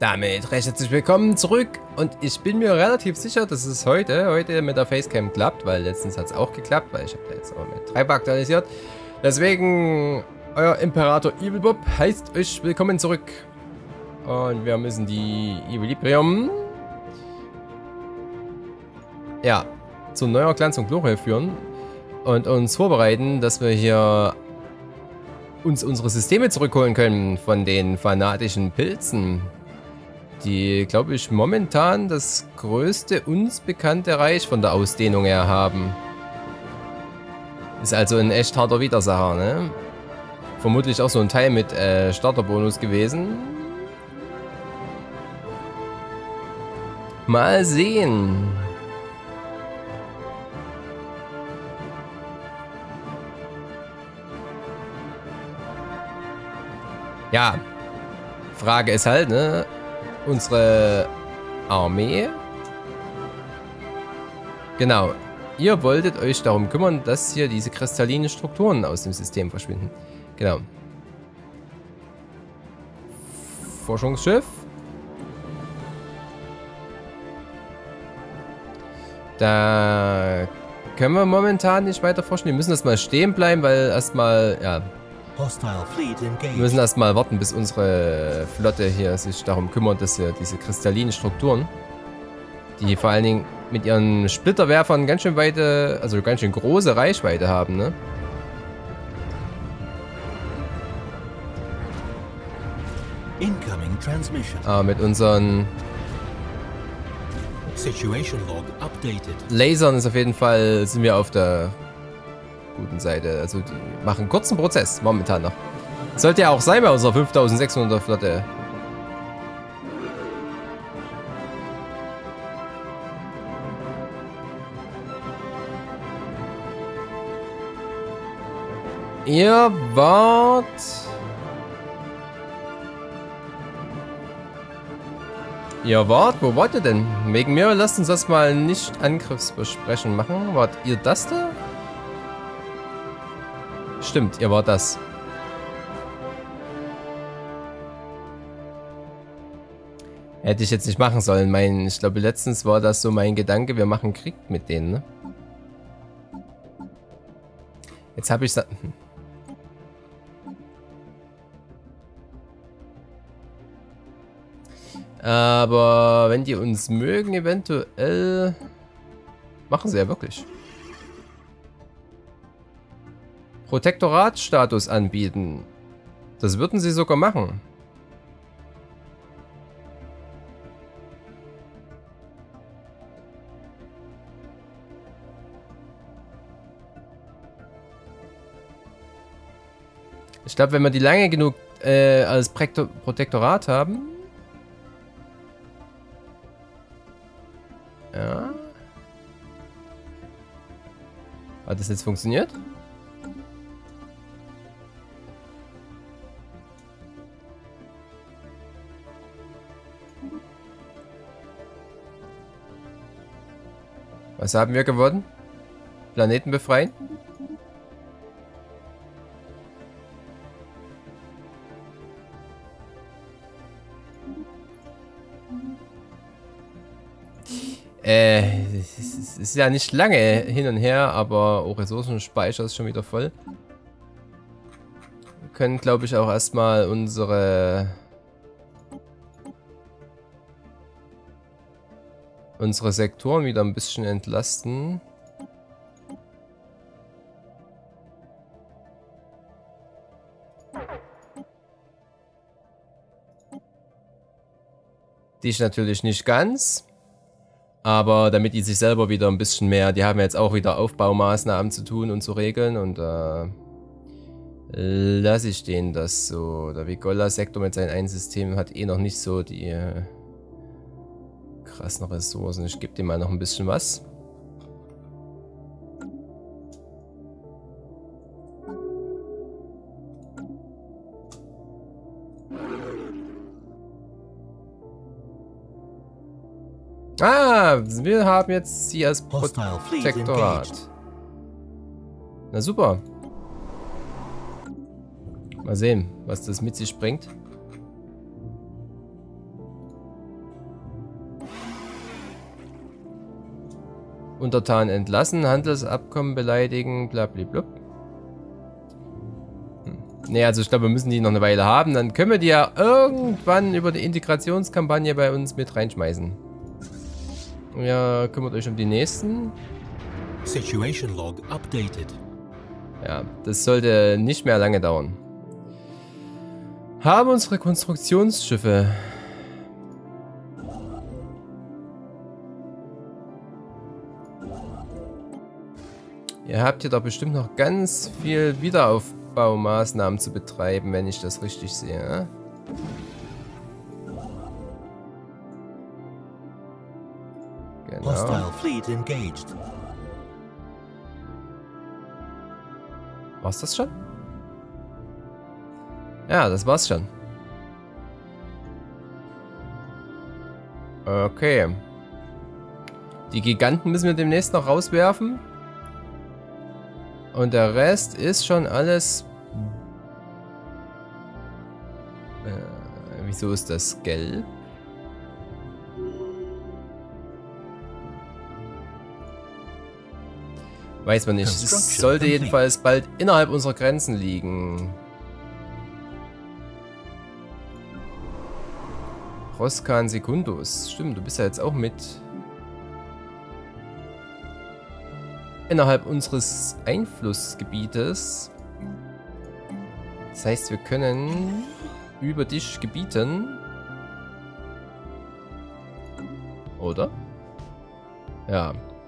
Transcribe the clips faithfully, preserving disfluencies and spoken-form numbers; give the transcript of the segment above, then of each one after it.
Damit recht herzlich willkommen zurück und ich bin mir relativ sicher, dass es heute, heute mit der Facecam klappt, weil letztens hat es auch geklappt, weil ich habe da jetzt auch mit Treiber aktualisiert. Deswegen, euer Imperator Evilbob heißt euch willkommen zurück. Und wir müssen die Equilibrium ja, zu neuer Glanz und Glorie führen und uns vorbereiten, dass wir hier uns unsere Systeme zurückholen können von den fanatischen Pilzen, die, glaube ich, momentan das größte uns bekannte Reich von der Ausdehnung her haben. Ist also ein echt harter Widersacher, ne? Vermutlich auch so ein Teil mit äh, Starterbonus gewesen. Mal sehen. Ja, Frage ist halt, ne? Unsere Armee. Genau. Ihr wolltet euch darum kümmern, dass hier diese kristallinen Strukturen aus dem System verschwinden. Genau. Forschungsschiff. Da können wir momentan nicht weiter forschen. Wir müssen erstmal stehen bleiben, weil erstmal, ja. Wir müssen erstmal warten, bis unsere Flotte hier sich darum kümmert, dass wir diese kristallinen Strukturen, die vor allen Dingen mit ihren Splitterwerfern ganz schön weite, also ganz schön große Reichweite haben, ne? Incoming transmission. Aber mit unseren Situation Log updated. Lasern ist auf jeden Fall, sind wir auf der guten Seite. Also die machen einen kurzen Prozess momentan noch. Sollte ja auch sein bei unserer fünftausendsechshundert Flotte. Ihr wart... Ihr wart? Wo wart ihr denn? Wegen mir lasst uns das mal nicht Angriffsbesprechen machen. Wart ihr das da? Stimmt, ihr wart das. Hätte ich jetzt nicht machen sollen. Mein, ich glaube, letztens war das so mein Gedanke, wir machen Krieg mit denen, ne? Jetzt habe ich... Aber wenn die uns mögen, eventuell... Machen sie ja wirklich. Protektoratstatus anbieten. Das würden sie sogar machen. Ich glaube, wenn wir die lange genug äh, als Protektorat haben... Ja. Hat das jetzt funktioniert? Was haben wir gewonnen? Planeten befreien? Äh, es ist ja nicht lange hin und her, aber auch Ressourcenspeicher ist schon wieder voll. Wir können, glaube ich, auch erstmal unsere... unsere Sektoren wieder ein bisschen entlasten. Die ist natürlich nicht ganz. Aber damit die sich selber wieder ein bisschen mehr, die haben jetzt auch wieder Aufbaumaßnahmen zu tun und zu regeln und äh, lasse ich denen das so. Der Vigola-Sektor mit seinem einen System hat eh noch nicht so die äh, krassen Ressourcen. Ich gebe dem mal noch ein bisschen was. Ah, wir haben jetzt sie als Protektorat. Na super. Mal sehen, was das mit sich bringt. Untertan entlassen, Handelsabkommen beleidigen, blablabla. Hm. Ne, also ich glaube, wir müssen die noch eine Weile haben. Dann können wir die ja irgendwann über die Integrationskampagne bei uns mit reinschmeißen. Ja, kümmert euch um die nächsten. Situation log updated. Ja, das sollte nicht mehr lange dauern. Haben unsere Konstruktionsschiffe. Ihr habt hier doch bestimmt noch ganz viel Wiederaufbaumaßnahmen zu betreiben, wenn ich das richtig sehe. Genau. Hostile fleet engaged. War's das schon? Ja, das war's schon. Okay. Die Giganten müssen wir demnächst noch rauswerfen. Und der Rest ist schon alles... Äh, wieso ist das gelb? Weiß man nicht. Es sollte jedenfalls bald innerhalb unserer Grenzen liegen. Roskan Secundus. Stimmt, du bist ja jetzt auch mit innerhalb unseres Einflussgebietes. Das heißt, wir können über dich gebieten. Oder? Ja.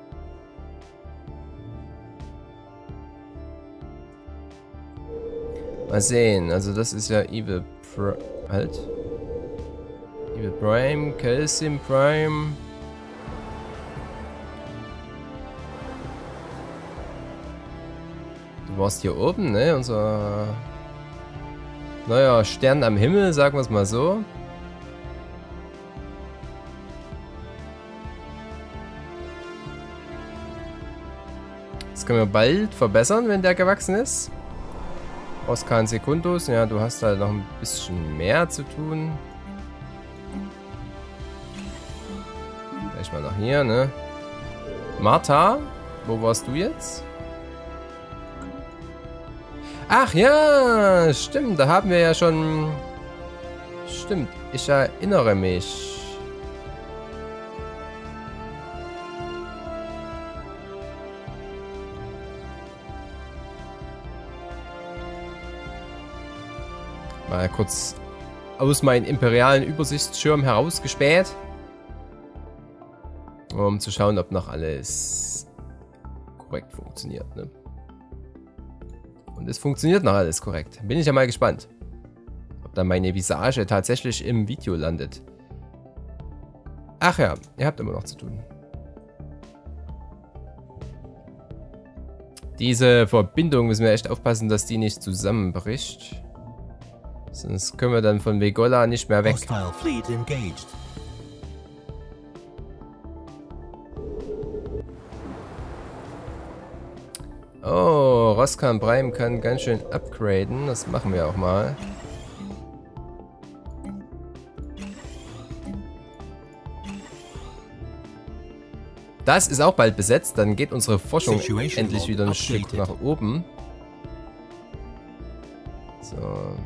Mal sehen. Also das ist ja Evil Prime. Halt. Evil Prime, Calcium Prime. Du warst hier oben, ne? Unser neuer Stern am Himmel, sagen wir es mal so. Das können wir bald verbessern, wenn der gewachsen ist. Roskan Secundus, ja, du hast halt noch ein bisschen mehr zu tun. Gleich mal nach hier, ne? Martha, wo warst du jetzt? Ach ja, stimmt, da haben wir ja schon... Stimmt, ich erinnere mich. Mal kurz aus meinem imperialen Übersichtsschirm herausgespäht. Um zu schauen, ob noch alles korrekt funktioniert, ne? Und es funktioniert noch alles korrekt. Bin ich ja mal gespannt, ob dann meine Visage tatsächlich im Video landet. Ach ja, ihr habt immer noch zu tun. Diese Verbindung müssen wir echt aufpassen, dass die nicht zusammenbricht. Sonst können wir dann von Vegola nicht mehr weg. Hostile fleet engaged. Oh, Roskan Prime kann ganz schön upgraden. Das machen wir auch mal. Das ist auch bald besetzt. Dann geht unsere Forschung endlich wieder ein Stück nach oben. So.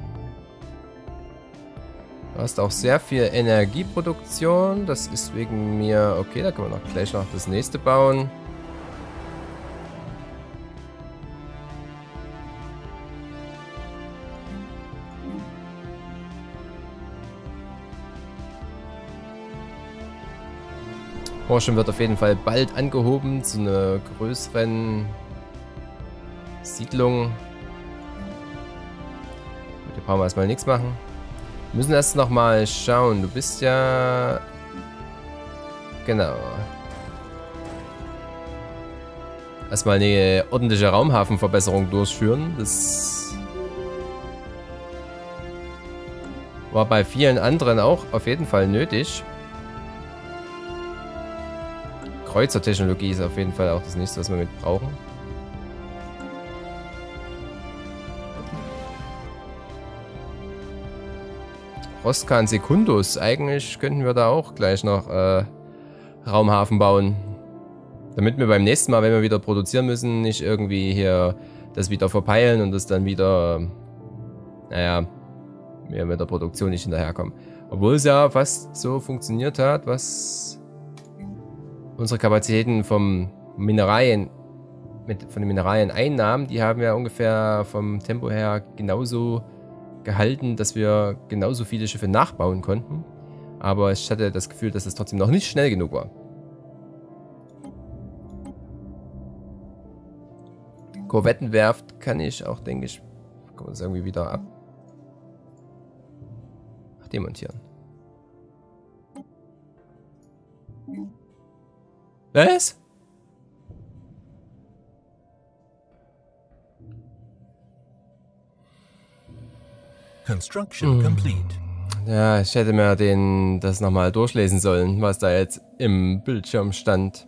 Du hast auch sehr viel Energieproduktion. Das ist wegen mir... Okay, da können wir noch gleich noch das nächste bauen. Forschung wird auf jeden Fall bald angehoben zu einer größeren Siedlung. Hier brauchen wir erstmal nichts machen. Wir müssen erst noch mal schauen. Du bist ja... Genau. Erstmal eine ordentliche Raumhafenverbesserung durchführen. Das war bei vielen anderen auch auf jeden Fall nötig. Kreuzertechnologie ist auf jeden Fall auch das nächste, was wir mit brauchen. Roskan Secundus. Eigentlich könnten wir da auch gleich noch äh, Raumhafen bauen. Damit wir beim nächsten Mal, wenn wir wieder produzieren müssen, nicht irgendwie hier das wieder verpeilen und das dann wieder, naja, wir mit der Produktion nicht hinterherkommen. Obwohl es ja fast so funktioniert hat, was unsere Kapazitäten vom Mineralien, mit, von den Mineralieneinnahmen, die haben ja ungefähr vom Tempo her genauso gehalten, dass wir genauso viele Schiffe nachbauen konnten. Aber ich hatte das Gefühl, dass es trotzdem noch nicht schnell genug war. Korvettenwerft kann ich auch, denke ich, kann man das irgendwie wieder ab Ach, demontieren. Was? Construction complete. Ja, ich hätte mir den das nochmal durchlesen sollen, was da jetzt im Bildschirm stand.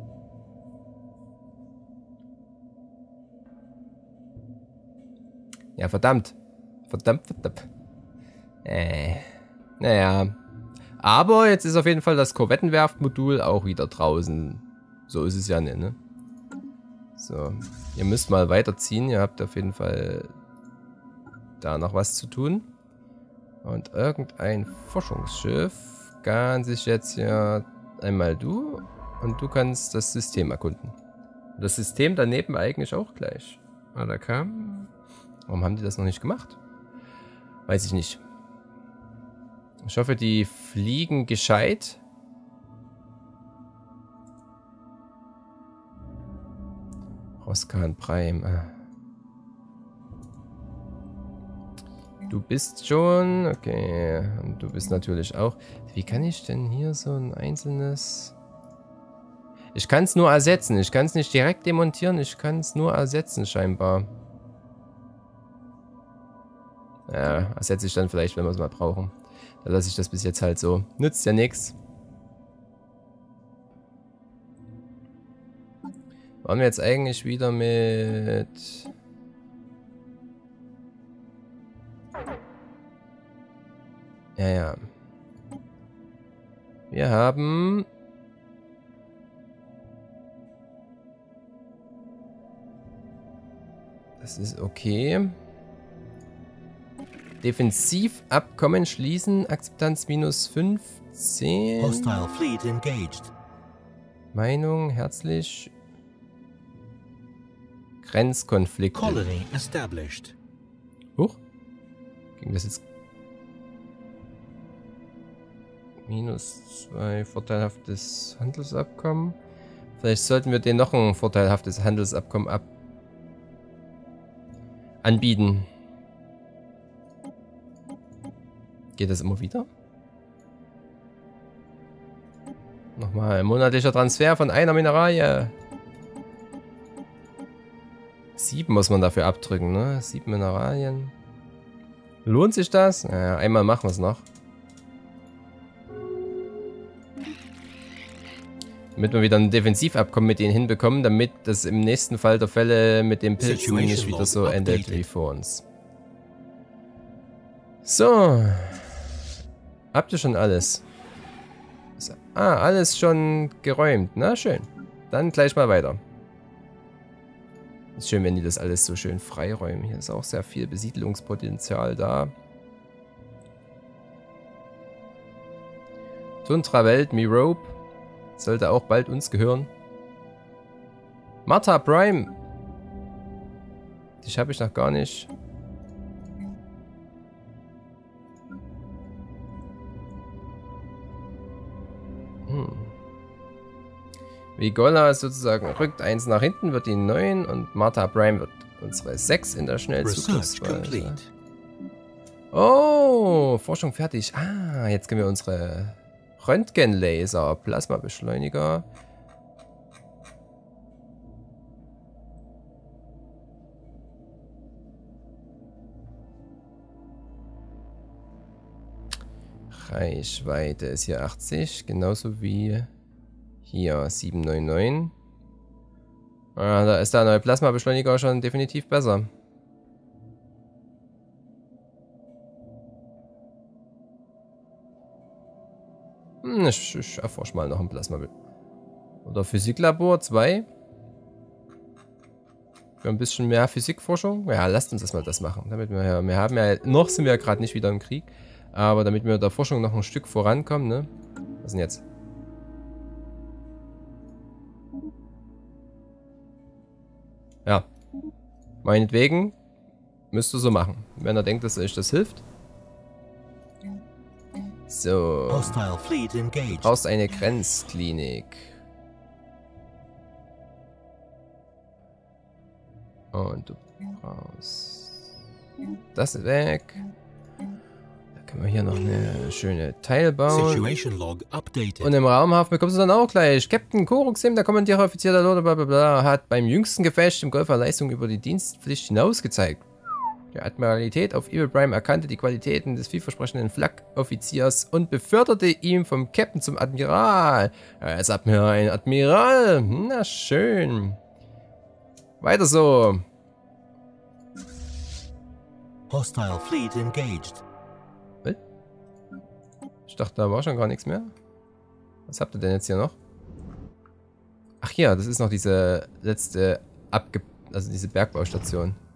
Ja, verdammt. Verdammt, verdammt. Äh. Naja. Aber jetzt ist auf jeden Fall das Korvettenwerft-Modul auch wieder draußen. So ist es ja nicht, ne? So. Ihr müsst mal weiterziehen. Ihr habt auf jeden Fall da noch was zu tun. Und irgendein Forschungsschiff kann sich jetzt hier einmal du und du kannst das System erkunden. Das System daneben eigentlich auch gleich. Ah, da kam... Warum haben die das noch nicht gemacht? Weiß ich nicht. Ich hoffe, die fliegen gescheit. Roskan Prime. Ah. Du bist schon... Okay. Und du bist natürlich auch... Wie kann ich denn hier so ein einzelnes... Ich kann es nur ersetzen. Ich kann es nicht direkt demontieren. Ich kann es nur ersetzen scheinbar. Ja, ersetze ich dann vielleicht, wenn wir es mal brauchen. Da lasse ich das bis jetzt halt so. Nützt ja nichts. Waren wir jetzt eigentlich wieder mit... Ja, ja. Wir haben... Das ist okay. Defensivabkommen schließen. Akzeptanz minus fünfzehn. Hostile fleet engaged. Meinung, herzlich. Grenzkonflikt. Colony established. Huch. Ging das jetzt? Minus zwei. Vorteilhaftes Handelsabkommen. Vielleicht sollten wir denen noch ein vorteilhaftes Handelsabkommen ab anbieten. Geht das immer wieder? Nochmal. Monatlicher Transfer von einer Mineralie. Sieben muss man dafür abdrücken, ne? Sieben Mineralien. Lohnt sich das? Naja, einmal machen wir es noch. Damit wir wieder ein Defensivabkommen mit denen hinbekommen, damit das im nächsten Fall der Fälle mit dem Pilzen nicht wieder so endet wie vor uns. So. Habt ihr schon alles? Ah, alles schon geräumt. Na schön. Dann gleich mal weiter. Ist schön, wenn die das alles so schön freiräumen. Hier ist auch sehr viel Besiedlungspotenzial da. Tundra-Welt, Merope. Sollte auch bald uns gehören. Martha Prime. Dich habe ich noch gar nicht. Hm. Vigola sozusagen rückt eins nach hinten, wird die neun und Martha Prime wird unsere sechs in der Schnellzugriffsweise. Oh, Forschung fertig. Ah, jetzt können wir unsere Röntgenlaser, Plasmabeschleuniger. Reichweite ist hier achtzig, genauso wie hier siebenhundertneunundneunzig. Ah, da ist der neue Plasmabeschleuniger schon definitiv besser. Hm, ich, ich erforsche mal noch ein Plasma. Oder Physiklabor zwei. Für ein bisschen mehr Physikforschung. Ja, lasst uns erstmal das machen. Damit wir, ja, wir haben ja, noch sind wir ja gerade nicht wieder im Krieg. Aber damit wir der Forschung noch ein Stück vorankommen, ne? Was ist denn jetzt? Ja. Meinetwegen müsst ihr so machen. Wenn er denkt, dass euch das hilft. So. Hostile fleet engaged. Du brauchst eine Grenzklinik. Und du brauchst das weg. Da können wir hier noch eine schöne Teil bauen. Situation log updated. Und im Raumhafen bekommst du dann auch gleich. Captain Koruxim, der Kommandierer Offizier der Lorde, bla bla bla, hat beim jüngsten Gefecht im Golfer Leistung über die Dienstpflicht hinaus gezeigt. Die Admiralität auf Evil Prime erkannte die Qualitäten des vielversprechenden Flak-Offiziers und beförderte ihn vom Captain zum Admiral. Er ist Admiral, ein Admiral. Na schön. Weiter so. Hostile fleet engaged. Was? Ich dachte, da war schon gar nichts mehr. Was habt ihr denn jetzt hier noch? Ach ja, das ist noch diese letzte abge... also diese Bergbaustation.